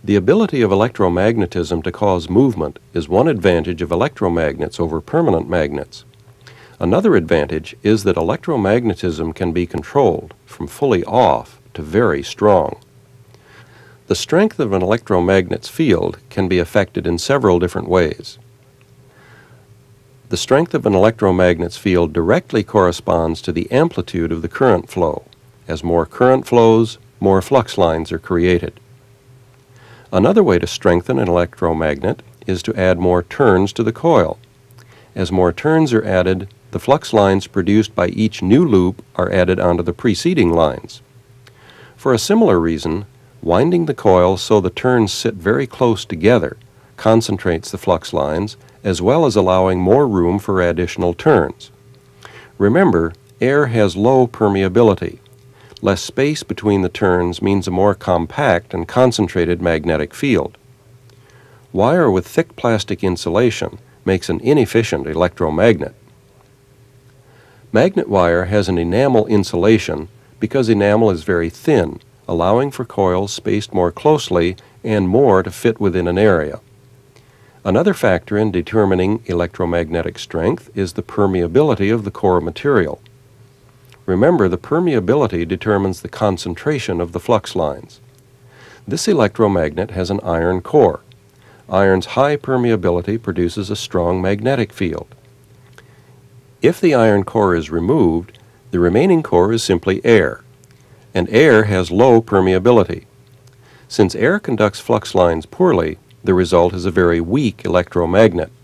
The ability of electromagnetism to cause movement is one advantage of electromagnets over permanent magnets. Another advantage is that electromagnetism can be controlled from fully off to very strong. The strength of an electromagnet's field can be affected in several different ways. The strength of an electromagnet's field directly corresponds to the amplitude of the current flow. As more current flows, more flux lines are created. Another way to strengthen an electromagnet is to add more turns to the coil. As more turns are added, the flux lines produced by each new loop are added onto the preceding lines. For a similar reason, winding the coil so the turns sit very close together concentrates the flux lines, as well as allowing more room for additional turns. Remember, air has low permeability. Less space between the turns means a more compact and concentrated magnetic field. Wire with thick plastic insulation makes an inefficient electromagnet. Magnet wire has an enamel insulation because enamel is very thin, allowing for coils spaced more closely and more to fit within an area. Another factor in determining electromagnetic strength is the permeability of the core material. Remember, the permeability determines the concentration of the flux lines. This electromagnet has an iron core. Iron's high permeability produces a strong magnetic field. If the iron core is removed, the remaining core is simply air, and air has low permeability. Since air conducts flux lines poorly, the result is a very weak electromagnet.